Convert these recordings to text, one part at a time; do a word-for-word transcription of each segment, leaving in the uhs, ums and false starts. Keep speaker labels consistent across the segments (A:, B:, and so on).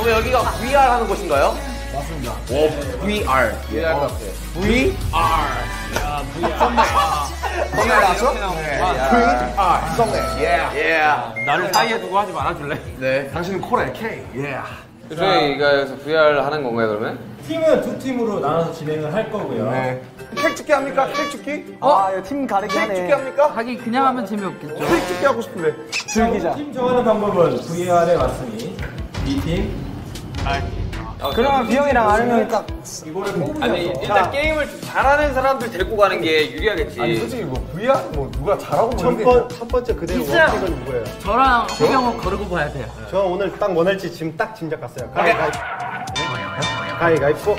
A: 그럼 여기가 브이알 하는 곳인가요?
B: 맞습니다.
A: 오, 브이알.
B: 브이알 같아.
A: 브이알.
B: 야, 브이알. 썸네.
A: 썸네 나왔어?
B: 브이알. 썸네. 예.
A: 예.
C: 나를 사이에 두고 하지 말아줄래?
A: 네.
B: 당신은 콜에 K. 예.
C: 저희가 여기서 브이알 하는 건가요, 그러면?
D: 팀은 두 팀으로 나눠서 진행을 할 거고요.
B: 네. 케이크 찍기 합니까? 케이크 찍기?
E: 아, 이거 팀 가리기
B: 케이크
E: 하네.
B: 찍기 합니까?
F: 하긴 그냥 하면 재미없겠죠.
B: 케이크 찍기 하고 싶은데.
E: 즐기자.
D: 팀 정하는 방법은 브이알에 왔으니 B팀.
E: 그러면 비영이랑 아는 형이 딱
D: 이거를 뽑으면서.
C: 아니, 일단 게임을 좀 잘하는 사람들 데리고 가는 게 유리하겠지.
B: 아니 솔직히 뭐 브이알 뭐 누가 잘하고 뭐
G: 첫, 번, 첫 번째 그대로
F: 있어요.
G: 원픽은 누구예요?
F: 저랑 호경은 거르고 봐야 돼요.
G: 저 오늘 딱 뭐 할지 지금 딱 짐작 갔어요. 가위가위. 가위가위뽀.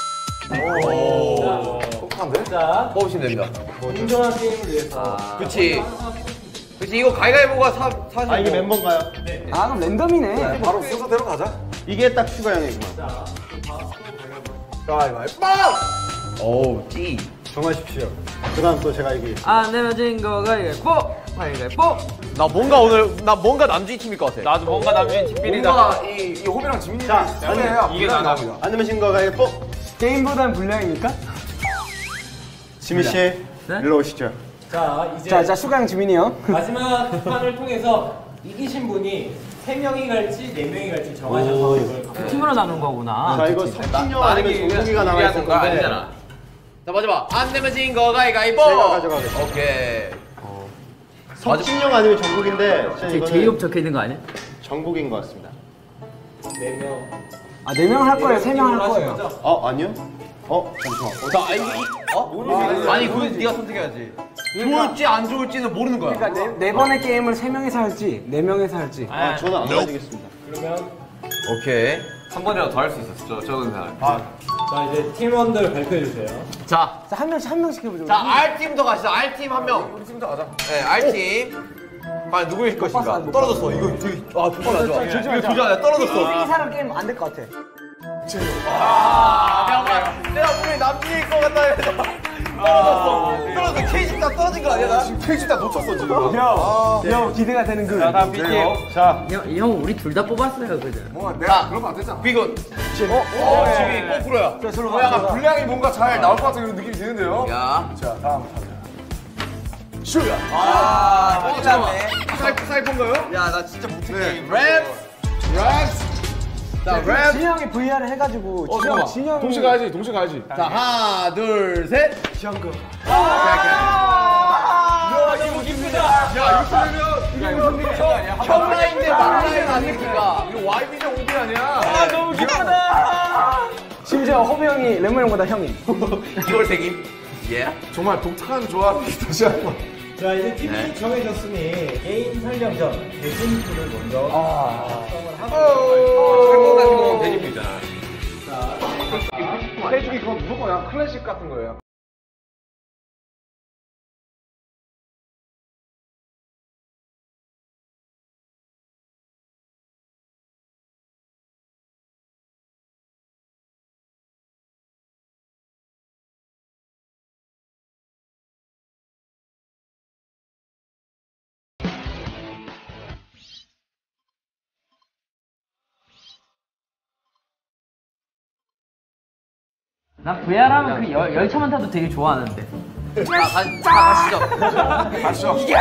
A: 오.
B: 똑똑한데?
D: 자,
A: 뽑으시면 됩니다.
D: 공정한 게임을 위해서.
A: 그치. 그치, 이거 가위가위보가 사, 사실.
G: 아 이게
A: 뭐.
G: 멤버인가요?
E: 아, 그럼 랜덤이네.
B: 바로 순서대로 가자.
G: 이게 딱 슈가 형이구만.
D: 자,
B: 가위바위보.
A: 오우, 찌.
G: 정하십시오. 그 다음 또 제가 이기.
F: 아, 내면 진 거 가위가위보! 가위가위보!
A: 나 뭔가 오늘, 나 뭔가 남주희 팀일 것 같아.
C: 나도 뭔가 남주인 팀비리다.
B: 뭔가 이, 이 호비랑 지민이
G: 자,
B: 해야
C: 이게 나갑니다.
G: 안 되면 신거 가위바위뽀.
E: 게임보단 분량입니까?
G: 지민 씨,
F: 네?
G: 일로 오시죠.
D: 자, 이제
E: 자, 자, 슈가 형, 지민이 형.
D: 마지막 두 판을 통해서 이기신 분이 세 명이 갈지 네 명이 갈지 정하셔서 이걸 갖고
F: 팀으로 나눈 거구나.
G: 자, 이거 석진영 아니면 종국이가 남아 있을
C: 거
G: 건데.
C: 아니잖아.
A: 자, 마지막. 안 내면 진 거 가위가위보!
G: 제가 가져가겠습니다.
A: 오케이.
G: 석진영 아니면 정국인데
F: 제 제이홉 적혀 있는 거 아니야?
G: 정국인 것 같습니다.
D: 네 명.
E: 아, 네 명 할 거예요? 세 명 할 거예요?
G: 어 아니요? 어 잠시만. 어,
A: 자, 이거, 이- 어? 아니, 그건 네가 선택해야지. 좋을지 안 좋을지는 모르는 거야.
E: 그러니까 네, 네 번의 게임을 세 명이서 할지, 네 명이서 할지.
G: 아 저는 안 가지겠습니다.
D: 그러면
A: 오케이.
C: 한 번이라도 더 할 수 있었어, 저, 적은 사람.
D: 자, 이제 팀원들 발표해 주세요.
A: 자,
E: 자, 한 명씩 한 명씩 해보죠.
A: 자, R팀부터 가시죠. R팀 한 명.
B: 우리 팀부터 가자.
A: 네, R팀. 과연 누구일
E: 봤어,
A: 것인가?
E: 못
A: 떨어졌어. 이거 되게, 아, 조절 안 좋아. 이거 조절 안 돼. 떨어졌어.
E: 이 사람 게임 안 될 것 같아.
A: 아, 내가, 내가 분명히 남준일 것 같다 해서. 떨어졌어. 떨어졌어. 케이십 다 떨어진 거 아니야, 나?
B: 지금 케이크 다 놓쳤어 지금.
E: 형, 형 기대가 되는 그.
C: 다음 B팀.
G: 자
F: 형, 형 우리 둘 다 뽑았어요, 그죠?
B: 뭐 내가 그러면 안 되잖아.
A: 비군. 어, 지금 거꾸로야.
B: 어, 약간 분량이 뭔가 잘 나올 것 같은 그런 느낌이 드는데요.
A: 야.
B: 자 다음 타자. 슈가.
A: 아, 잠깐만. 사이프, 사이프인가요? 야, 나 진짜 못해. 랩.
B: 랩.
A: 자, 랩.
E: 진이 형이 브이알을 해가지고.
B: 어
E: 진이 형, 진이 형이.
B: 동시 가야지. 동시 가야지.
A: 자, 하나, 둘, 셋.
B: 현금.
A: 야, 이거 웃깁니다. 야, 이거 그러면 형 라인 대 막라인 아닙니까? 이거 와이비전 오비 아니야? 아, 너무 기쁘다.
E: 심지어 허브 형이 레몬 형보다 형이.
A: 이걸 새김. 예.
B: 정말 독특한 조합이 다시 한 번.
D: 자, 이제 팀이 정해졌으니 게임 설명 전 대진표를 먼저 작성을 하고
C: 한국 같은 경우는 대진표잖아.
B: 해주기 그건 무조건 그냥 클래식 같은 거예요.
F: 나 브이알 하면 그 열, 열차만 타도 되게 좋아하는데.
A: 아, 가, 가, 가시죠.
B: 가시죠.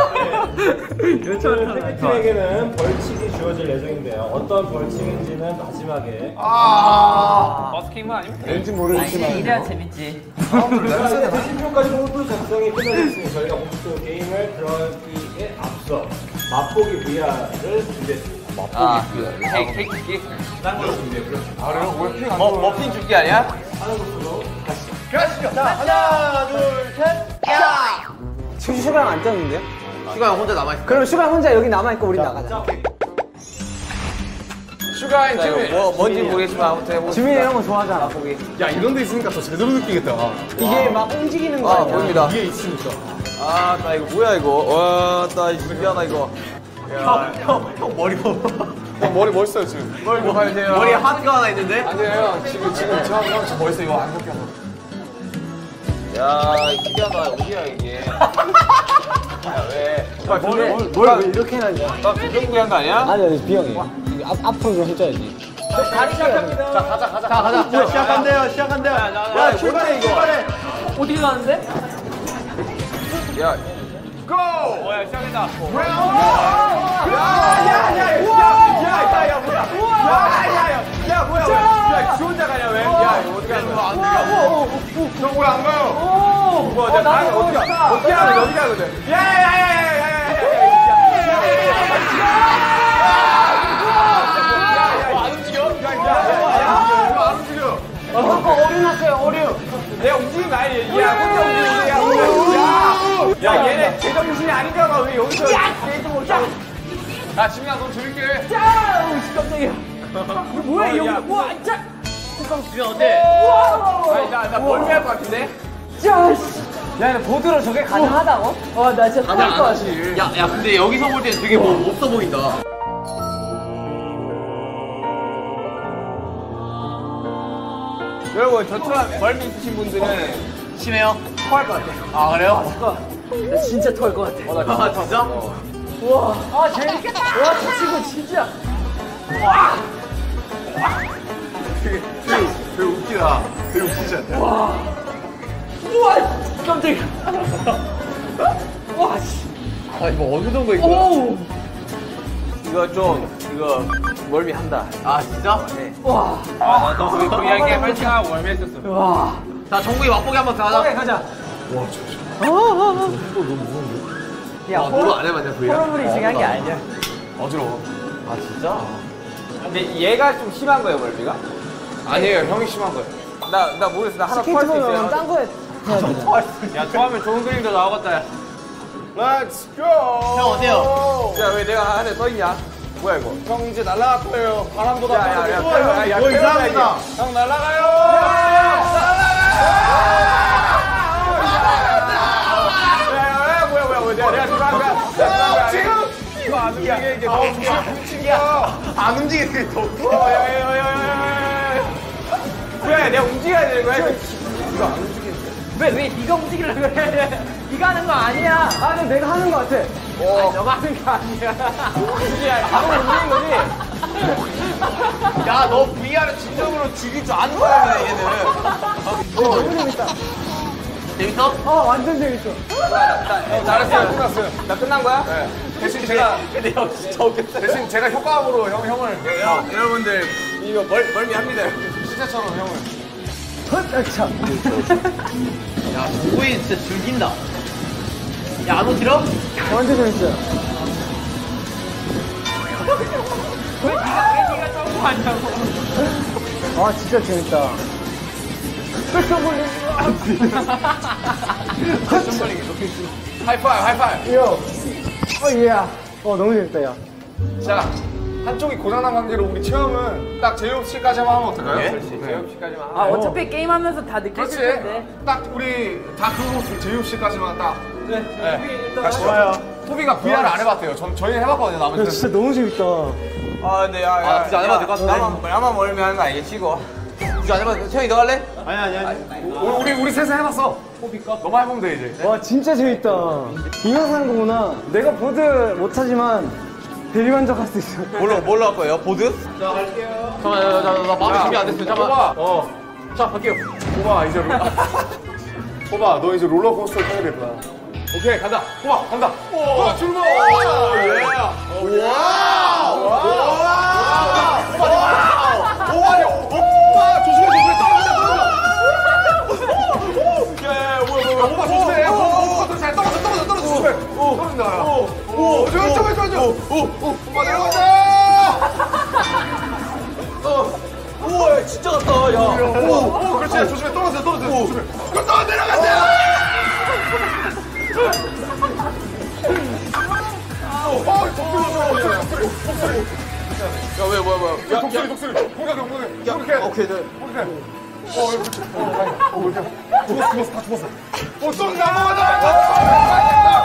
D: 오늘 패배팀에게는 벌칙이 주어질 예정인데요. 어떤 벌칙인지는 마지막에
B: 아.
C: 버스킹만 아니면 돼.
E: 왠지
F: 아,
E: 모르겠지만.
F: 이래, 이래야 재밌지.
D: 대진표까지 모두 작성이 끝나졌으니 저희가 본격적으로 게임을 들어가기에 앞서 맛보기 브이알을 준비했습니다.
C: 아, 그 케이크, 케이크 기
D: 딴 걸로 준비했고요.
B: 아 그래요? 왜 핑 안
C: 머,
B: 줘?
C: 머핀 줄게 아니야?
D: 하는 것으로 가시죠.
B: 가시죠.
A: 자, 하나, 둘, 셋. 야!
E: 슈- 슈가 형 안 떴는데요?
A: 슈가 형 혼자 남아있어.
E: 그럼 슈가 형 혼자 여기 남아있고 우리 나가자.
B: 슈가인
C: 자,
B: 지민.
C: 이거 뭐, 뭔지 모르겠지만 아무튼 해보겠습니다.
E: 지민이 이런 거 좋아하잖아, 보기.
B: 야 이런 데 있으니까 더 제대로 느끼겠다.
E: 이게 막 움직이는 거
C: 아,
E: 아니야?
C: 보입니다.
B: 이게 있으니까.
C: 아, 나 이거 뭐야 이거. 와, 나 신기하다 이거.
A: 형, 형, 형 머리 봐.
B: 형 머리 멋있어요 지금.
C: 뭘 뭐 하세요?
A: 머리에 하트가 하나 있는데?
B: 아니에요. 지금 지금 저 형 저 멋있어 이거 안 벗겨서.
C: 야, 신기하다. 어디야 이게? 야, 왜?
E: 뭘, 뭘, 뭘 이렇게 해놨냐?
C: 나 부정부리 한거 아니야?
E: 아니, 아니, 비형이. 앞, 앞으로 좀 해줘야지. 다리 시작합니다.
B: 자, 가자, 가자.
A: 자, 가자.
G: 자, 시작한대요, 시작한대요. 야, 출발해, 이거. 출발해.
F: 어디 가는데?
B: 야,
A: 고! 어, 야, 시작했다.
B: 야, 야, 야, 야, 야, 야, 야, 뭐야? 야, 야, 야, 야, 뭐야? 야, 지 혼자 가냐 왜? 야, 이거 어떻게 하는 거야? 안 돼. 저 뭐야 안 가요? 뭐, 나 가, 어떻게 어떻게 하는 거야? 어떻게 하는 거야? 야, 야, 야, 야, 야, 야, 야, 안 움직여? 야, 야, 야, 야, 안 움직여.
E: 어류 났어요, 어류.
B: 내가 움직이는 거 아니야? 야, 혼자 움직이는 거야. 야, 야, 얘네 제정신이 아닌가 봐. 왜 여기서?
E: 야, 얘도 야,
B: 야, 지민아, 너 재밌게 해.
E: 야, 오, 깜짝이야. 이거 뭐야, 여기? 우와, 자,
F: 주변 어때?
B: 아니, 나, 나 멀미할 것 같은데?
E: 야, 씨. 야, 근데 보드로 저게 가능하다고? 와, 나 진짜 토할 것 같아.
A: 야, 야, 근데 여기서 볼 때 되게 뭐 없어 보인다.
B: 여러분, 저처럼 멀미 있으신 분들은
A: 심해요?
B: 토할 것 같아.
A: 아, 그래요?
E: 나 진짜 토할 것 같아.
A: 아, 진짜?
E: 우와, 아, 재밌겠다. 와, 저 친구 진짜.
B: 되게, 되게, 되게 웃기다. 되게 웃기지 않냐?
E: 우와, 깜짝이야. 와, 씨.
A: 아, 이거 어느 정도 이거?
E: 오,
C: 이거 좀 이거 멀미 한다.
A: 아, 진짜?
E: 와,
B: 아, 너 우리 브이알게 파이팅하고 멀미했었어.
E: 와.
A: 자, 정국이 맛보기 한번 가자.
E: 오케이, 가자. 야,
A: 아, 너도 안 해봤냐, 그야?
E: 호러물이 중요한 게 아니야.
B: 어지러워.
C: 아 진짜?
B: 근데 얘가 좀 심한 거예요, 멀미가? 아니에요, 형이 심한 거예요. 나, 나 모르겠어. 나 하나 토할 수
E: 스케이트보드는
B: 있어요.
E: 딴 거에.
B: 야, 토하면 좋은 그림도 나오겠다. 야. Let's go! 형,
A: 어때요?
B: 야, 왜 내가 안에 써있냐? 뭐야, 이거? 형, 이제 날아갈 거예요. 바람보다
G: 야, 야,
B: 빠르게.
G: 야,
B: 야, 야, 야,
G: 뭐
B: 야,
G: 이상하다.
B: 야, 형, 날아가요! 날아가요! 야, 야, 뭐야, 뭐야, 뭐야. 내가, 내가 들어간 거야. 내가 들어간 거야. 지금? 이거 안 움직이게, 이게 너무 움직여. 안 움직이는 게 더 웃겨. 야, 야, 야, 야, 야, 야. 왜? 내가 움직여야 되는 거야? 이거 안 움직이는데.
E: 왜, 왜 네가 움직이려고 그래? 네가 하는 거 아니야. 아, 근데 내가 하는 거 같아. 아니, 너가 하는 거 아니야.
B: 야, 바로 움직이는 거지?
A: 야, 너 브이알을 진정으로 죽일 줄 아는 사람이네, 얘는.
E: 너무 재밌다.
A: 재밌어?
E: 아, 완전 재밌어.
B: 잘했어요. 끝났어요.
C: 나 끝난 거야?
B: 네. 대신 제가
A: 근데 형 진짜 웃겼다.
B: 대신 제가 효과음으로 형 형을 어, 여러분들 이거 멀 멀미합니다. 진짜처럼 형을.
E: 참.
A: 야, 정국이 진짜 즐긴다. 야, 안 어지러?
E: 완전 재밌어요.
A: 왜 니가, 왜 니가 점프하냐고.
E: 아, 진짜 재밌다.
B: 하이파이브 하이파이브.
E: 요. 어, 예. 어, 너무 재밌다, 야.
B: 자 한쪽이 고장난 관계로 우리 체험은 딱 제이홉 씨까지만 하면 어떨까요? 그렇지. 제이홉 씨까지만.
F: 아 어차피 게임하면서 다 느낄
B: 그렇지.
F: 텐데.
B: 딱 우리 다 그거 제이홉 씨까지만 딱. 네. 가시죠.
G: 좋아요.
B: 토비가 브이알을 안 해봤대요. 전 저희 해봤거든요.
E: 야,
B: 남은
E: 진짜 너무 재밌다.
C: 아 근데 야, 야,
A: 아, 진짜 안 해봐도 될것 같은데?
C: 나만 나만 멀미 하는 거 알겠지 이거?
A: 이거 안 해봐. 태영이 너 할래?
G: 아니, 아니, 아니.
B: 우리 우리 셋이 해봤어. 토비가 너만 해보면 돼 이제.
E: 와, 진짜 재밌다. 이면서 하는 거구나. 내가 보드 못하지만 대리만족할 수 있어.
C: 뭘로 뭘로 할 거예요? 보드?
A: 잠깐만, 나, 나, 나 마음이 준비 안 됐어. 잠깐만.
B: 토바. 어.
A: 자, 갈게요.
B: 토바 이제 롤. 토바 너 이제 롤러코스터 타야 될 거야. 오케이 간다. 토바 간다. 오 출발. 오 예. 와. 와. 토바 토바. 오와요. 오빠 조심해 조심해 떨어져 떨어져. 야야 뭐야 뭐야 오빠 조심해. 오빠 잘 떨어져 떨어져 떨어져 조심해. 오 떨어진다. 오오 저기 저기 저기. 오오 오빠 내려간다.
C: 우와 진짜 같다 야.
B: 오, 오, 그렇지. 조심해. 떨어져, 떨어져. 조심해. 떨어 내려간다. 오, 어, 독수리, 독수리, 독수리.
C: 야왜 뭐야 뭐야?
B: 야, 독수리, 독수리. 공격, 공격. 이렇게.
C: 오케이 네.
B: 이렇게. 어, 그렇지. 어, 다행이다. 어, 이렇게. 죽었어, 죽었어, 다 죽었어. 어, 떨어져, 넘어가자.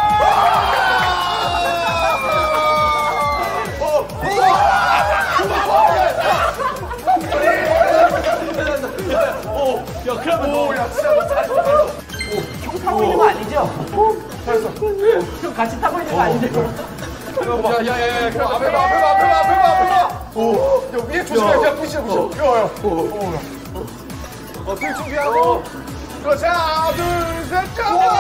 B: 야, 그러면 오, 야, 진짜 너 잘했어, 잘했어.
F: 형 타고 있는 거 아니죠?
B: 잘했어.
F: 형 같이 타고 있는 거 아니죠?
B: 야, 야, 야, 야, 그럼 앞에 봐, 앞에 봐, 앞에 봐, 앞에 봐, 앞에 봐. 오, 야, 위에 줘. 푸시해, 푸시해, 푸시해. 요, 요. 어, 들 준비하고. 그렇지. 하나, 둘, 셋, 자!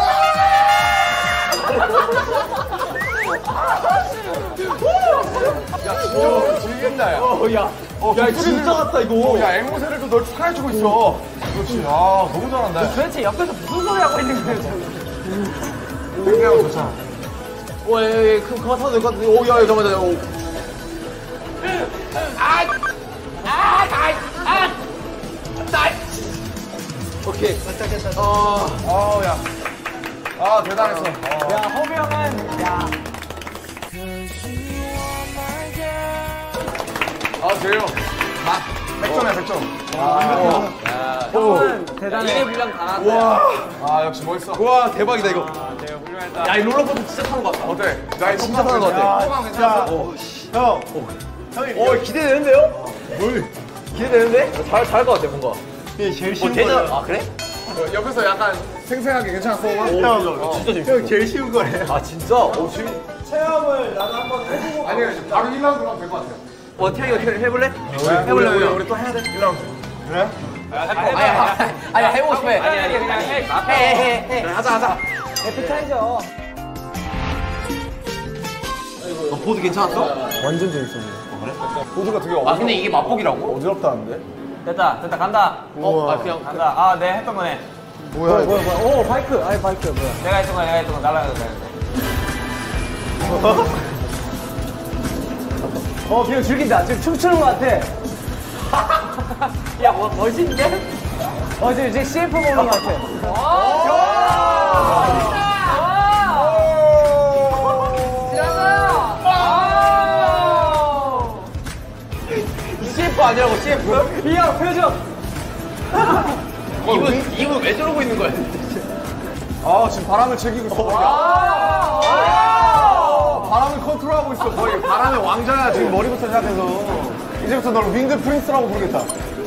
B: 야, 진짜 즐긴다, 야.
G: 야,
B: 어,
G: 야 진짜 같다 이거.
B: 어, 야, 앵무새를 또 널 축하해주고 있어. 그렇지. 아, 너무 잘한다.
F: 도대체 옆에서 무슨 소리 하고 있는 거예요, 저는?
B: 굉장히 좋잖아.
C: 오, 예, 예, 그, 그만 타도 될 것 같은데. 오, 야, 야, 잠깐만, 잠깐만. 오. 오케이. 어,
B: 어, 야. 아, 대단했어. 어.
E: 야, 허명은, 야.
B: 아, 제요. 아, 백 점이야, 백 점.
E: 형은 대단해.
F: 이래 분량 다 나왔다.
B: 와. 아, 역시 멋있어.
C: 와, 대박이다, 이거.
F: 야, 이 롤러코스터 진짜 타는 것 같다.
B: 어때? 나
C: 진짜 타는 것 같아.
B: 소감 괜찮았어?
G: 형.
C: 어, 기대되는데요? 뭘? 기대되는데? 잘, 잘할 것 같아, 뭔가.
G: 이게 제일
C: 어,
G: 쉬운
C: 대전.
G: 거래.
C: 아, 그래?
B: 어, 옆에서 약간 생생하게 괜찮았어?
G: 형,
C: 진짜 재밌어.
G: 형 제일 쉬운 거래.
C: 아, 진짜? 어, 재밌.
E: 체험을 나도 한번 해보고.
B: 아니, 바로 일 라운드 하면 될 것 같아.
C: 어, 태양이 어떻게 해볼래?
B: 해볼래? 우리, 우리 또 해야 돼? 일 라운드.
G: 그래?
F: 아니야, 아니야, 해보고 싶어 해. 아니, 아니, 그냥 해. 해, 해, 해.
B: 하자, 하자.
E: 에피타이저.
C: 어, 보드 괜찮았어?
E: 완전 재밌었는데.
B: 보드가 되게
F: 아, 근데 이게 맛보기라고?
B: 어지럽다는데?
F: 됐다, 됐다, 간다.
C: 어, 아, 그냥.
F: 간다. 아, 내 했던 거네.
G: 뭐야 이거?
E: 뭐야, 뭐야. 오, 바이크. 아니, 바이크, 뭐야.
F: 내가 했던 거야, 내가 했던 거. 날라가야 돼.
E: 어, 그냥 즐긴다. 지금 춤추는 것 같아.
F: 야, 뭐, 멋있는데?
E: 어, 지금 이제 씨에프 보는 것 같아.
C: 씨에프 아니라고, 씨에프?
E: 이 형, 표정.
C: 이분, 이분 왜 저러고 있는 거야?
B: 아, 지금 바람을 즐기고 있어. 아, 바람을 컨트롤하고 있어. 거의 바람의 왕자야. 지금 머리부터 시작해서. 이제부터 너를 윈드 프린스라고 부르겠다.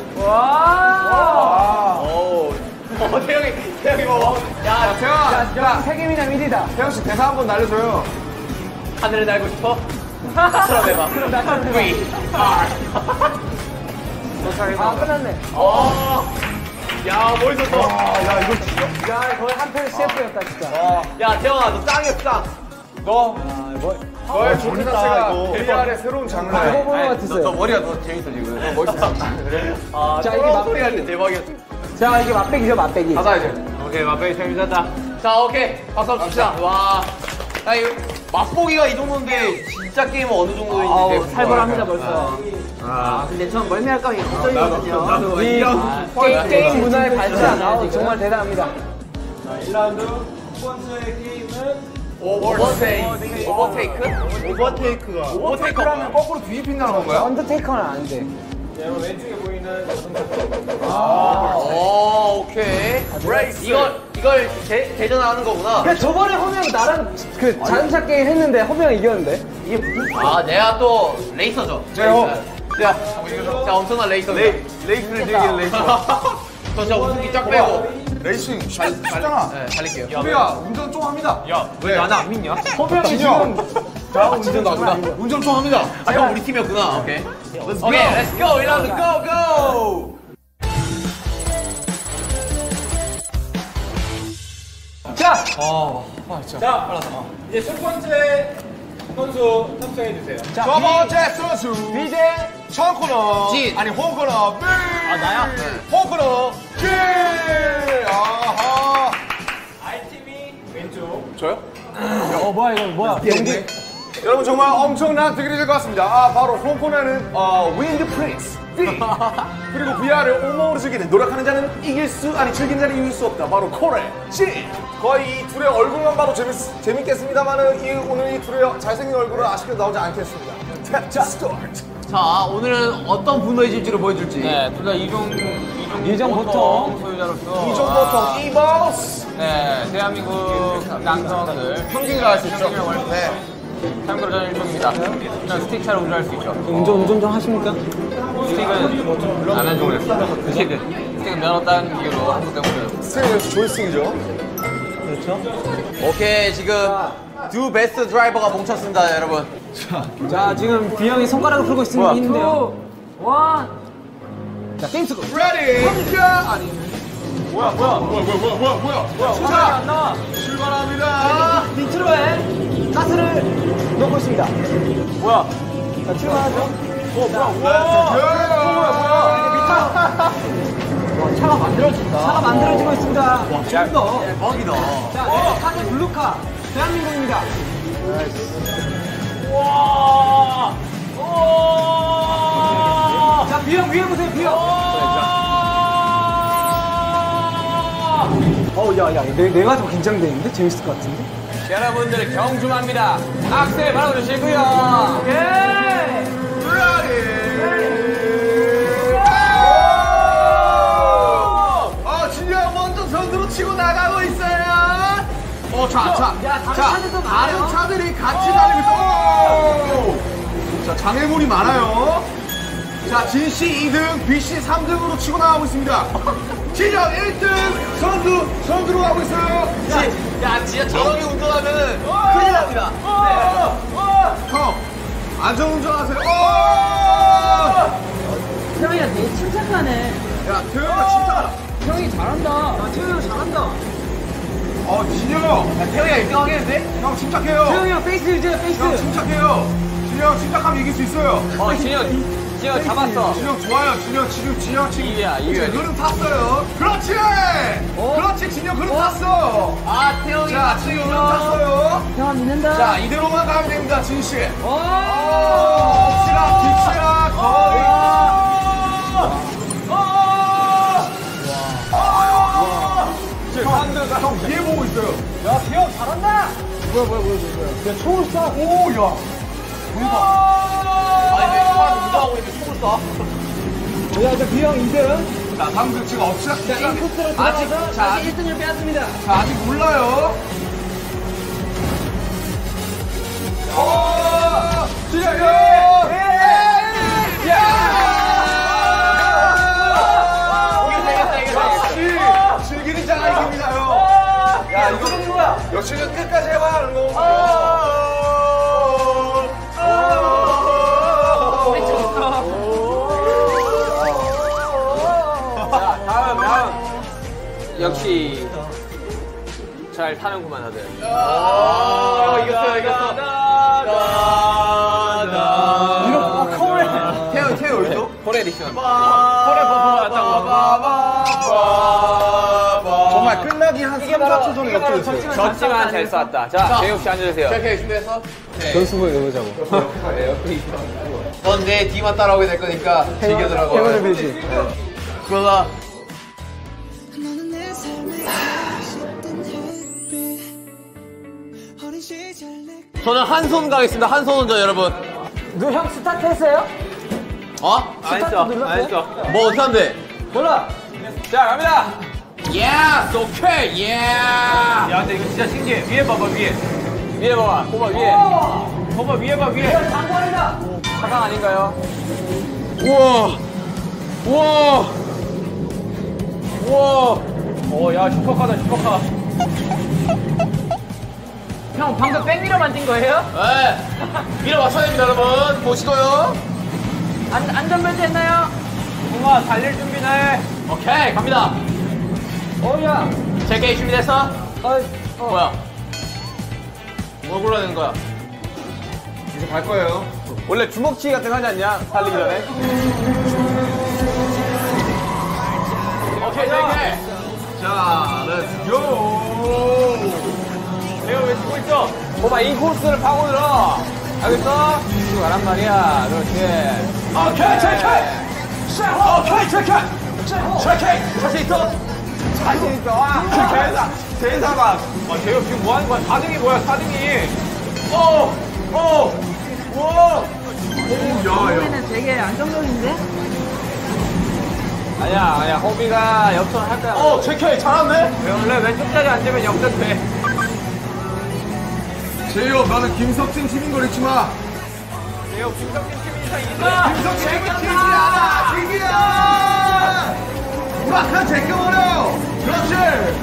E: 와.
C: 어, 태영이, 태영이 봐봐.
B: 야, 태영아.
E: 야, 세계민함 일 위다.
B: 태영씨 대사 한 번 날려줘요.
C: 하늘을 날고 싶어? 그럼 해봐.
E: 그럼 나 그럼
C: V, R.
E: 아, 끝났네.
C: 어. 야, 멋있었어.
B: 아, 야, 이거 진짜.
E: 야, 거의 한편 씨에프였다, 진짜.
C: 야, 태영아, 너 짱이었어, 짱.
B: 너,
E: 뭐,
B: 너의 존
G: 재밌다,
B: 자체가
G: 이거.
B: 비알의 새로운
E: 그거
B: 장르야.
E: 보는 것
C: 너, 너
E: 같았어요.
C: 머리가 더 재밌어, 지금.
B: 너 멋있어.
C: 그래? 아,
E: 자, 이게
C: 쫄
E: 맛-
C: 소리 할 때 대박이었어.
E: 자, 이게 맛배기죠, 맛배기.
B: 가자, 이제.
C: 오케이, 맛배기 재밌었다. 자, 오케이. 박수 한번 칩시다. 와. 야, 이거 맛보기가 이 정도인데, 진짜 게임은 어느 정도인지.
E: 아우,
C: 되게
E: 살벌합니다, 벌써.
F: 아, 근데 전 멀미할까 봐 걱정이거든요.
C: 나도
E: 이
C: 이런
E: 게임, 게임 문화의 발전. 아우, 정말 대단합니다.
G: 일 라운드 첫 번째 게임은
C: 오버테이크. 오버테이크?
G: 오버테이크가.
B: 오버테이크라면 거꾸로 뒤집힌다는 건가요?
E: 언더테이커는 아닌데.
G: 여러분 왼쪽에 보이는
C: 오, 오케이. 이걸, 이걸 대, 대전하는 거구나.
E: 야, 저번에 허명 나랑 그 자동차 게임 했는데 허명 이겼는데?
C: 아, 내가 또 레이서죠.
B: 제요.
C: 야, 자, 엄청난 레이서. 레이, 레이스를 즐기는 레이서. 저 진짜 웃음기 쫙 빼고.
B: 레이싱 쉽- 쉽잖아.
C: 네, 달릴게요.
B: 우리가 운전 좀 합니다.
C: 야, 왜 나는 안 믿냐?
E: 허명이
B: 진영.
E: 지금
B: 자, 운전 나구나. 운전 좀 합니다.
C: 아, 형 우리 팀이었구나. 오케이. Let's go. 오케이, let's go. 일 라운드 go, go.
E: 자,
G: 자, 이제 첫 번째 선수 탑승해 주세요.
E: 자,
B: 첫 번째 선수.
E: 비대
B: 첫 코너.
C: 진.
B: 아니, 홈 코너. 아,
C: 나야?
B: 홈 코너. 진. 아하.
G: I팀이 왼쪽.
B: 저요?
E: 어, 뭐야, 이거 뭐야? 연기.
B: 여러분 정말 엄청난 대결이 될 것 같습니다. 아, 바로 홈 코너는 어, 윈드 프린스 D. 그리고 브이알을 오모로 즐기는 노력하는 자는 이길 수 아니 즐긴 자는 이길 수 없다. 바로 코레 C. 거의 이 둘의 얼굴만 봐도 재밌, 재밌겠습니다만은 이, 오늘 이 둘의 잘생긴 얼굴은 아쉽게 나오지 않겠습니다. 자, 스타트.
C: 자, 오늘은 어떤 분노의 질주를 보여줄지.
F: 네, 둘 다 이종, 이종,
E: 이종 보통
F: 소유자로서.
B: 이종보통 이버스.
F: 네, 대한민국 남성들.
B: 평균을 할 수 있죠.
F: 네. 참고로 저는 일종입니다. 저는 스틱차로 운전할 수 있죠.
E: 운전, 운전 좀 하십니까?
F: 스틱은 안 한다고 그랬어요. 스틱은. 스틱은 면허 딴 이유로 한국 때문에.
B: 스테이스 조이스팅이죠.
E: 그렇죠.
C: 오케이, 지금 두 베스트 드라이버가 뭉쳤습니다, 여러분.
E: 자, 지금 비영이 손가락을 풀고 있, 있는데요. 원. 자, 게임 스코.
A: 레디. 아니.
B: 뭐야 뭐야 뭐야 뭐야 뭐야 뭐야 뭐야 뭐야
E: 자, 안 나와.
B: 출발합니다.
E: 니트로에 가스를 넣고 있습니다.
B: 뭐야
E: 자, 출발하죠.
B: 어 뭐야 뭐야 뭐야
E: 와, 차가 만들어진다. 차가 만들어지고 있습니다. 와, 좀 더.
C: 대박이다.
E: 자, 네, 카드 블루카. 대한민국입니다.
B: 와
E: 자, 비형 위에 보세요, 비형. 어우, 야, 야, 내, 내가 좀 긴장되는데? 재밌을 것 같은데?
C: 여러분들 경주합니다. 악셀 밟아주시고요.
E: 예!
A: 어, 진영 먼저 선두로 치고 나가고 있어요. 어, 자, 자,
E: 야, 다른
A: 자,
E: 차들도 많아요.
A: 다른 차들이 같이 달리고 있어. 자, 장애물이 많아요. 자, 진씨 이 등, B씨 삼 등으로 치고 나가고 있습니다. 진영 일 등, 선두, 선두로 가고 있어요.
C: 야, 진짜 저렇게 운전하면은 큰일 납니다.
A: 형, 안전운전하세요. 어!
E: 태영이가 되게 침착하네.
A: 야, 태영아 진짜.
E: 태영이 잘한다. 야, 태영이 잘한다.
A: 어, 진영.
C: 야, 태영이가 일 등 하겠는데?
A: 형 침착해요.
E: 태영이 형 페이스 유지해, 페이스.
A: 형 침착해요. 진영 침착하면 이길 수 있어요.
C: 어, 진영, 진영 잡았어.
A: 진영 좋아요. 진영 지금 진영 지금
C: 이거야, 이거야.
A: 지금 흐름 탔어요. 그렇지. 그렇지. 진영 흐름 탔어.
C: 아, 태영이.
A: 자, 지금 흐름 탔어요.
E: 태영아 믿는다.
A: 자, 이대로만 가면 됩니다, 진 씨.
E: 오!
A: 옥시락, 빅시락, 거의. 형 뒤에 보고 있어요.
E: 야, 태영 잘한다.
A: 뭐야, 뭐야, 뭐야, 뭐야. 야, 총을 쏴. 오, 야.
C: 아니, 왜 총알을 운전하고 있는데 총을 쏴?
E: 야, 저 비형 이 등.
A: 자, 방금 지금 옥시락,
E: 자,
A: 빅시락.
E: 인코스로
A: 아직,
E: 들어가서
A: 자,
E: 다시 일 등을 빼앗습니다.
A: 자, 아직 몰라요. 오! 진영! 예! 역시 즐기는 자가 이깁니다, 형. 야, 이거
E: 누구야?
A: 역시는 끝까지 해봐야 하는 거고.
C: 자, 다음, 다음. 역시 잘 타는구만, 다들. 아, 이겼어요, 이겼어.
A: 이거 커레. 태연, 태연 어디서?
C: 코레 에디션.
A: 커레 정말 끝나기 한 삼, 사 초 전에 역전했어요.
C: 졌지만 잘 쐈다. 자, 제이홉 씨 앉아주세요.
A: 오케이, 준비했어?
G: 전수부에 넣으자고.
C: 넌 내 뒤만 따라오게 될 거니까 즐겨들어가.
G: 행운의 배지.
C: 그거가
H: 너는 내 삶에 있던 햇빛 어린 시절 내
C: 저는 한 손 가겠습니다. 한 손 운전 여러분.
E: 너 형 스타트 했어요?
C: 어?
E: 안 했어. 안 했어.
C: 뭐 어떻게 한대?
E: 몰라.
C: 자, 갑니다. 예스, 오케이, 예. 야, 근데 이거 진짜 신기해. 위에 봐봐, 위에. 위에 봐봐, 봐봐, 위에. 봐봐, 위에 봐, 위에.
E: 장관이다.
C: 차강 아닌가요? 우와, 우와, 우와. 어, 야, 슈퍼카다, 슈퍼카.
E: 형 방금 백미러 만진 거예요?
C: 네. 밀어 맞춰야 됩니다, 여러분. 보시고요.
E: 안, 안전벨트 했나요?
C: 동아, 달릴 준비네. 오케이, 갑니다.
E: 어야.
C: 제게 준비됐어?
E: 어, 어.
C: 뭐야? 뭘 골라야 되는 거야?
A: 이제 갈 거예요.
C: 원래 주먹치기 같은 거 하지 않냐? 달리기 전에? 오케이, 오케이.
A: 자, 렛츠 고!
C: 내가 왜 치고 있어? 봐봐, 이 코스를 파고들어. 알겠어? 치고 가란 말이야. 그렇지. 오케이, 체크! 오케이, 체크! 체크! 자신 있어? 자신 있어. 와, 대사, 대사가. 아, 제가 지금 뭐 하는 거야? 사 등이 뭐야, 사 등이. 오! 오! 오!
A: 오, 야, 야.
E: 는 되게 안정적인데?
C: 아니야, 아니야. 호비가 역전할 거야. 어, 제케 잘하네? 원래 왼쪽 자리 앉으면 역전돼.
A: 제이홉, 나는 김석진 팀인 걸 잊지 마.
C: 제이홉, 김석진 팀이 이상 이기다.
A: 김석진 팀이야! 팀이야! 우락한 제껴버려! 그렇지!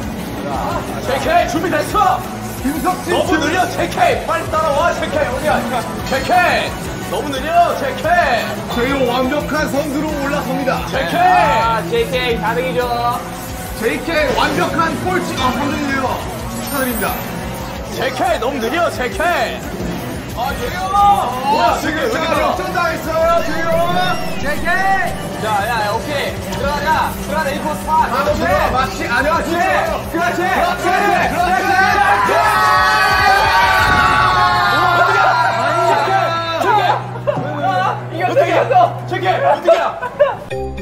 C: 제케 준비됐어?
A: 김석진
C: 너무 느려, 제케! 빨리 따라와, 제케! 어디야? 제케! 너무 느려, 제이케이.
A: 제이오 완벽한 선두로 올라섭니다.
C: 제이케이. 아, 제이케이 사 등이죠.
A: 제이케이 완벽한 꼴찌. 아, 삼 등이네요. 축하드립니다.
C: 제이케이 너무 느려, 제이케이. 아, 제이오.
A: 와, 지금 자, 역전당했어요, 제이오.
C: 제이케이. 자, 야, 오케이. 들어가자. 들어가자, 일 코스 파.
A: 그렇지. 마치 안녕하세요.
C: 그렇지. 그렇지.
A: 그렇지. 그렇지.
C: 어떻게 했어? 저기 어떻게?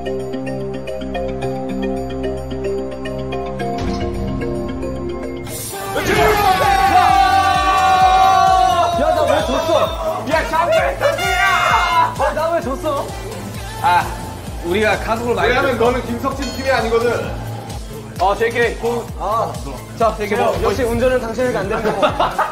E: 야, 나 왜 졌어?
C: 야, 장난했다야!
E: 아, 나 왜 졌어?
C: 아, 우리가 가속을 많이.
A: 왜냐면 너는 김석진 팀이 아니거든.
C: 어, 제이케이. 공.
E: 아, 자, 제이케이. 역시 운전은 당신에게 안 된다고.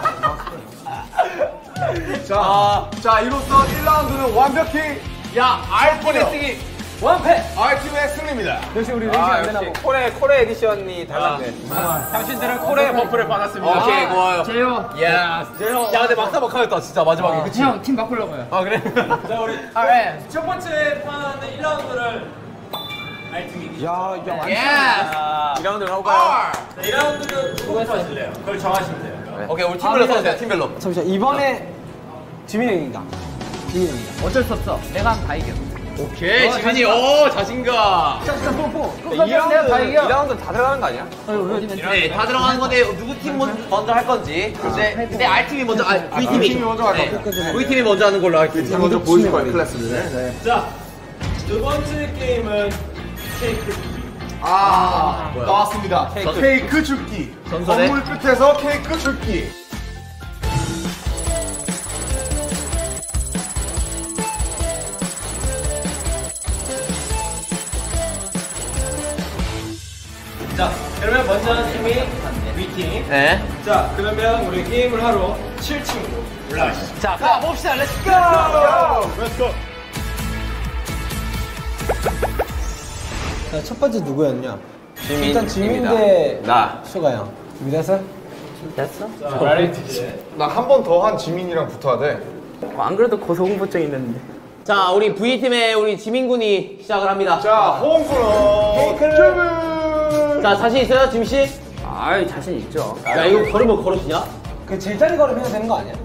A: 자,
C: 아.
A: 자, 이로써 일 라운드는 완벽히
C: 야, R팀의 승리.
E: 완패!
A: R팀의 승리입니다.
E: 역시 우리 랭킹 안 되나고.
C: 코레, 코레 에디션이 달랐네. 당신들은 코레 버프를 받았습니다. 오케이, 고마워요.
E: 제요.
C: 야, 야, 근데 막상 막하였다, 진짜, 마지막에. 그치?
E: 형, 팀 바꾸려고요.
C: 아, 그래?
E: 자, 우리. 아, 네.
I: 첫 번째 판 일 라운드를 알팀이
E: 야, 야, 완전.
C: 이 라운드를 해볼까요?
I: 이 라운드는 누구부터 하실래요? 그걸 정하시면 돼요.
C: 오케이, 우리 팀별로 써도 돼요, 팀별로.
E: 잠시만, 이번에 지민이 형이다. 지민이 형이다. 어쩔 수 없어. 내가 하면 다 이겨.
C: 오케이, 지민이, 오, 자신감.
E: 자, 자, 뽀뽀.
C: 이 라운드 다 들어가는 거 아니야?
F: 네, 다 들어가는 건데 누구 팀 먼저 할 건지. 근데 근데 R팀이 먼저, 아, V팀이.
A: V팀이 먼저 할
F: 네,
A: 거고.
F: V팀이 먼저 하는 걸로 할게요.
A: 팀 먼저 보여줄 거예요, 클래스는.
I: 자, 두 번째 게임은 케이크.
A: 아, 나왔습니다.
F: 케이크.
A: 케이크 줍기.
F: 전설의?
A: 선물 끝에서 케이크 줍기.
I: 자, 그러면 먼저 하는 팀이 V팀.
F: 네.
I: 자, 그러면 우리 게임을 하러 칠 층으로 올라가시죠.
C: 자, 가봅시다, 렛츠고!
A: 렛츠고.
E: 자, 첫 번째 누구였냐?
C: 지민,
E: 일단 지민
C: 입니다.
E: 대
C: 나.
E: 수가 형. 준비됐어?
I: 자, 라이트.
A: 나 한 번 더 한 지민이랑 붙어야 돼.
E: 안 그래도 고소공포증 있는데.
F: 자, 우리 V팀의 우리 지민군이 시작을 합니다.
A: 자, 호응코너. 케이크를.
F: 자, 자신 있어요, 지민씨?
E: 아이, 자신 있죠.
F: 야, 이거 걸으면 걸어주냐?
E: 그 제자리 걸으면 되는 거 아니야?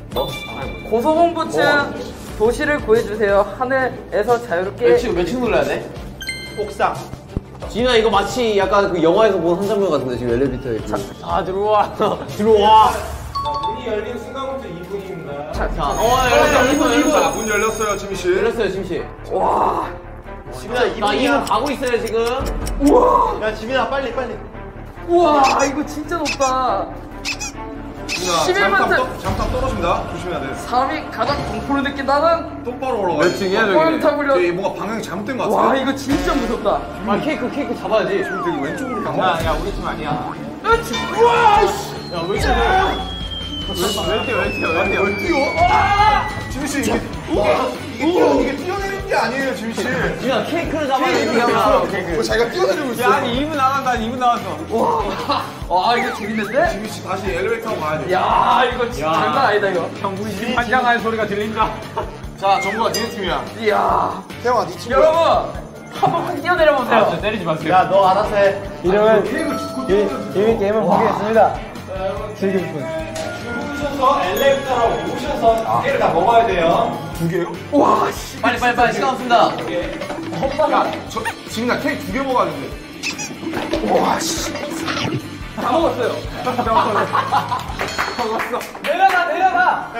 J: 고소공포증 도시를 구해주세요. 하늘에서 자유롭게.
F: 몇층, 몇층 눌러야 돼?
I: 옥상.
F: 지민아, 이거 마치 약간 그 영화에서 본 한 장면 같은데, 지금 엘리베이터에 있고.
C: 아, 들어와.
F: 들어와.
I: 자, 문이 열린 순간부터 이 분입니다.
F: 자, 어, 열렸어, 이 분, 이 분.
A: 자, 문 열렸어요, 지민씨.
F: 열렸어요, 지민씨. 와. 지민아, 나 이 분 가고 있어요, 지금.
A: 야, 지민아, 빨리, 빨리.
J: 우와, 이거 진짜 높다.
A: 지민아,
J: 십일만
A: 잠깐,
J: 점.
A: 떠, 잠깐 떨어진다. 조심해야 돼.
J: 사람이 가장 공포를 느낀다는
A: 똑바로 올라가.
C: 몇 층이야, 저기?
J: 꼴타불려.
A: 이게 뭔가 방향이 잘못된 것
J: 와,
A: 같아.
J: 이거 진짜 무섭다.
F: 아, 케이크, 케이크 잡아야지.
A: 지금 되게 왼쪽으로 간
C: 야,
A: 거야.
C: 야, 우리 팀 아니야.
A: 우와, 씨.
C: 야, 왜 이렇게 왜 이렇게 왜 이렇게 왜 이렇게
A: 왜 뛰어? 지민씨, 이게, 이게, 이게, 뛰어, 이게 뛰어내리는 게 아니에요, 지민씨.
F: 지민아, 케이크를 잡아야 돼,
A: 케이크를
F: 지민아.
A: 잡았어. 뭐 자기가 뛰어내리고 있어.
C: 야, 아니 이 분 나간다, 이 분 나왔어.
J: 와, 이거 재밌는데?
A: 지민씨, 다시 엘리베이터 타고 가야 돼.
J: 야, 이거 진짜 장난 아니다, 이거.
C: 형, 우리 팀 환장하는 소리가 들린다.
A: 자, 정국아, 니네 팀이야.
J: 이야.
A: 태영아, 니 친구야.
J: 여러분, 한번 확 뛰어내려보세요.
C: 아, 진짜 때리지 마세요.
F: 야, 너 알아서 해.
E: 이름은
A: 케이크 죽고
E: 이- 이미 게임을 포기했습니다. 즐길 분.
I: 죽으셔서 엘리베이터로 오셔서 깨를 다 먹어야 돼요.
A: 두 개요?
J: 와, 씨.
F: 빨리, 빨리, 빨리. 시간 없습니다.
A: 야, 저, 지민아, 케이크 두 개 먹어야 돼.
J: 다 먹었어요.
I: 내려가, 내려가.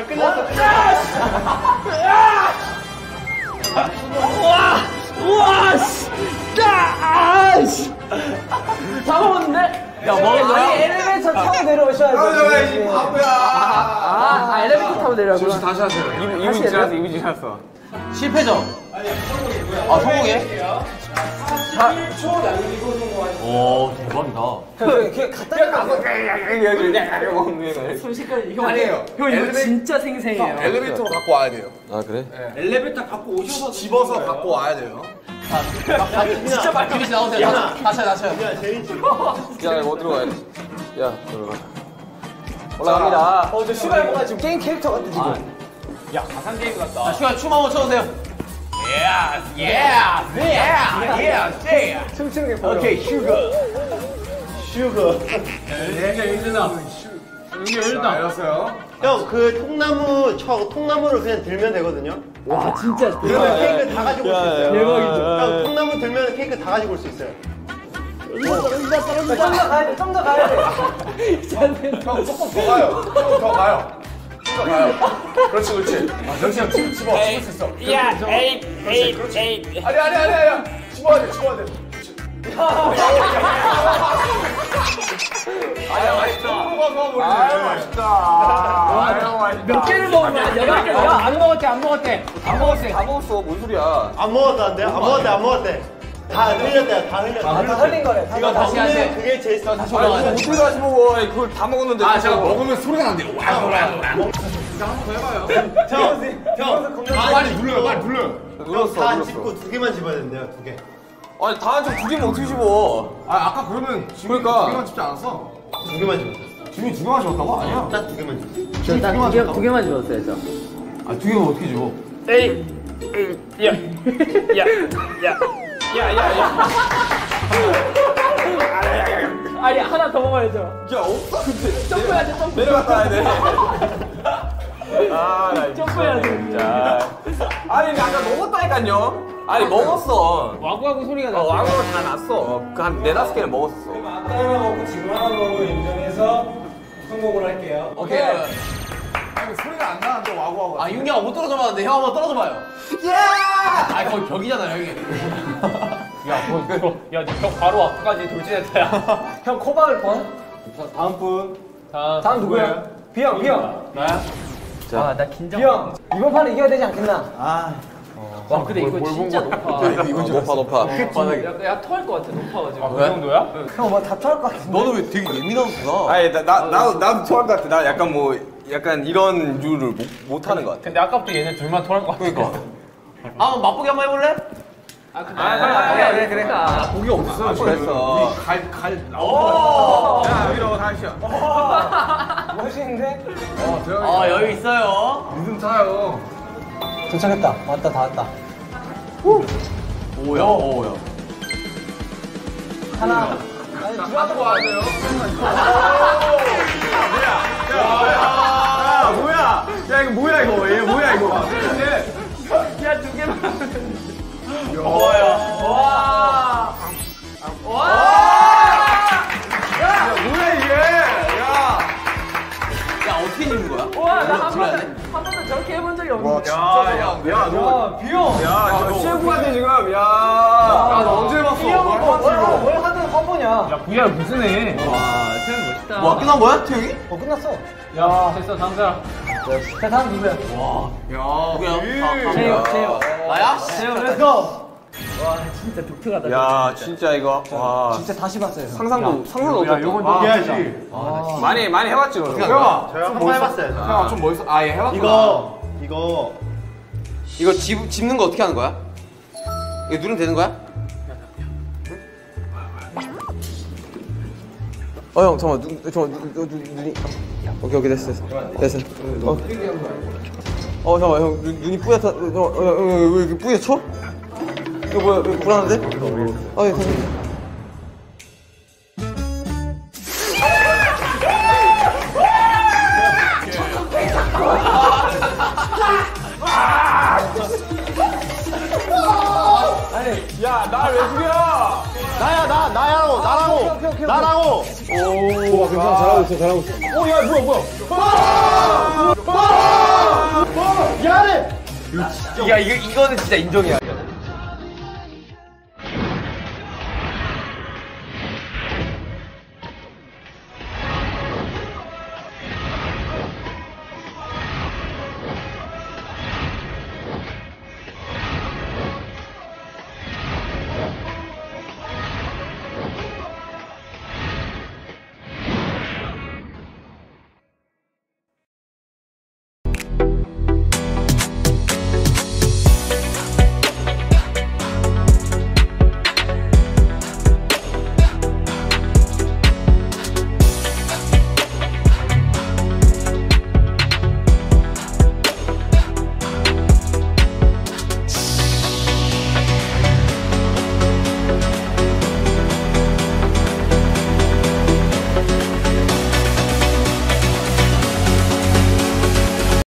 J: 우와, 씨. 야, 아, 씨. 다 먹었는데?
F: 야, 먹은 거야?
E: 아니, 엘리베이터 타고 내려오셔야지.
A: 바보야.
J: 아, 아, 엘리베이터 타고 내려가구나.
A: 지민씨, 다시 하세요.
C: 이 분 지났어, 이 분 지났어.
F: 실패죠? 아, 성공해?
I: 삼 초 남기고 성공하시죠.
F: 오, 대박이다.
E: 그, 그, 갖다 대고.
J: 순식간에 형
A: 아니에요.
J: 형 이거
A: 엘리베이-
J: 진짜 생생해요.
A: 엘리베이터로 갖고 와야 돼요.
C: 아, 그래?
I: 엘리베이터 갖고 오셔서
A: 집어서 갖고 와야 돼요.
F: 진짜 말지 나오세요. 다쳐요, 다쳐요.
C: 야, 이거 어디로 가야 돼? 야, 들어가.
E: 올라갑니다. 어, 저 슈가이버가 지금 게임 캐릭터 같아, 지금.
C: 야, 가상 게임 같다.
F: 자, 슈가 춤 한번 춰주세요.
C: Yeah, yeah, yeah, yeah, yeah.
D: 춤추는 게 보여.
C: 오케이, 슈가.
G: 슈거.
C: 네, 일단. 여기 일단.
A: 알았어요.
G: 형, 그 통나무, 저 통나무를 그냥 들면 되거든요.
E: 와 진짜
G: 그러면 케이크 다 가지고 올 수 있어요.
E: 대박이죠.
G: 형, 통나무 들면 케이크 다 가지고 올 수 있어요.
E: 좀 더 가야 돼. 좀 더 가야 돼.
A: 형 조금 더 가요. 조금 더 가요. 좀 더 가요. 그렇지 그렇지. 아 정시형 침 집어 집을 수 있어.
C: 야, 에이, 에이, 에이.
A: 아니 아니 아니 아니. 집어야 돼 집어야 돼.
C: 아야, 맛있다.
A: 아 맛있다.
C: 와,
E: 몇 개를 먹은 거야? 여덟 개. 야안 먹었대 안 먹었대.
C: 안 먹었어, 다 먹었어. 뭔 소리야?
G: 안 먹었다, 안 돼? 안 먹었대, 안 먹었대. 다 흘렸대, 다 흘렸대.
E: 아, 다 흘린 거래. 다
F: 이거 다시 하세요.
G: 그게 제일 더 다시
C: 아니, 어떻게 다시 먹어? 아니, 그걸 다 먹었는데.
A: 아 제가 먹으면 소리가 난대요. 와우 와우. 형, 아 빨리 눌러요 빨리 눌러요.
C: 눌렀어,
G: 다
C: 눌렀어.
G: 짚고 두 개만 집어야 된대요, 두 개.
C: 아니, 다 한쪽 두 개면 어떻게 집어?
A: 아 아까 그러면 지금
C: 그러니까.
A: 두 개만 집지 않았어?
G: 두 개만 집었어요.
A: 지민이 두 개만 집었다고? 아니야.
G: 딱 두 개만 집었어요.
E: 저딱두 개, 두 개만 집었어요 저.
A: 아두 개면 어떻게 집어?
C: 에이, 에이, 야, 야, 야, 야, 야, 야.
E: 아니 하나 더 먹어야죠.
C: 야, 없어, 근데.
E: 점프해야지 점프.
C: 내려갔다 와야 돼. 아, 나
E: 점프해야지.
C: 진짜. 아니, 나 아까 먹었다니까요. 아니, 먹었어.
E: 와구와구 소리가
C: 어,
E: 나.
C: 왕으로 다 났어. 그 한 네다섯 개는 먹었어.
D: 아까 하나 먹고 지금 하나 먹고 인정해서 성공을 할게요.
C: 오케이.
A: 아니 소리가 안 나는데 와구와구.
F: 아, 윤기가 못 떨어져 봤는데 형 한번 떨어져 봐요. 야! 아, 거기 벽이잖아요, 형이.
C: 야, 뭐, 야, 벽 바로 앞까지 돌진했다, 야.
E: 형 코박을 번.
D: 다음 분.
C: 다음,
D: 다음 누구야? 비형, 비형.
C: 나야?
E: 아나 긴장.
D: 비형. 이번 판은 이겨야 되지 않겠나?
G: 아,
E: 와 근데 이거 진짜 높아.
C: 이건 좀 높아, 높아.
E: 약간 약 토할 것 같아 높아가지고.
C: 그 정도야?
D: 형 뭐 다 토할 것 같은데.
F: 너는 왜 되게 예민하구나.
C: 아니, 나, 나, 나, 나도 토할 것 같아. 나 약간 뭐, 약간 이런 류를 못, 못 하는 것 같아. 근데 아까부터 얘네 둘만 토할 것 같아. 그러니까.
F: 아, 맛보기 한번 해볼래?
E: 아 근데 아, 그래 그래. 아,
A: 고기 없어 지금.
C: 그랬어.
A: 갈갈
C: 오!
A: 야 여기로 다시.
D: 멋있는데?
A: 어 대박.
F: 아, 여유 있어요.
A: 리듬 타요.
D: 도착했다. 왔다 다 왔다.
F: 오야, 오야.
D: 하나.
A: 갖고 와야 돼요. 야 뭐야? 야 이거 뭐야 이거? 얘 뭐야 이거?
E: 야두 개만.
F: 오야. 와. 와.
A: 야 뭐야 이게? 야.
F: 야, 어떻게 입는 거야?
E: 와나한 번도 한 번도 저렇게 해본 적이 없는데.
A: 야야너
D: 비형.
A: 야,
C: 셰프 같아, 지금. 야.
A: 야, 너 언제 봤어?
D: 비형은 뭐, 뭘, 뭘 하든 화보냐.
C: 야, 브이알 무슨 해?
E: 와 태영 멋있다.
F: 뭐, 끝난 거야, 태영이?
D: 어, 끝났어.
C: 야, 됐어, 다음 사람.
D: 자, 다음 누구야?
A: 야
F: 누구야?
E: 재영 재영.
F: 나야?
E: 재영 렛츠고. 와 진짜 독특하다.
C: 야, 진짜 이거. 와.
D: 진짜 다시 봤어요.
C: 상상도, 상상도
A: 야,
C: 못했다.
A: 요건
C: 아,
A: 해야지.
C: 많이, 많이 해봤지, 너.
A: 태영아,
G: 저희 한번 해봤어요.
A: 태영아 좀 멋있어. 아, 얘 해봤구나.
G: 이거, 이거.
F: 이거 집, 집는 거 어떻게 하는 거야? 이거 누르면 되는 거야?
C: 어, 형, 잠깐만. 눈, 잠깐만, 눈, 눈, 눈, 눈이. 오케이, 오케이, 됐어, 됐어. 됐어. 어, 어 잠깐만, 형, 눈, 눈이 뿌옇다. 어, 어, 어, 어, 왜 이렇게 뿌옇죠? 이거 뭐야, 왜 불안한데? 아, 예, 감사합니다. 야, 날 왜 죽여?
G: 나야, 나, 나야로, 나라고. 나라고.
C: 오, 괜찮아, 잘하고 있어, 잘하고 있어.
G: 오, 야, 뭐야, 뭐야. 미안해.
C: 야, 이거, 이거는 진짜 인정이야.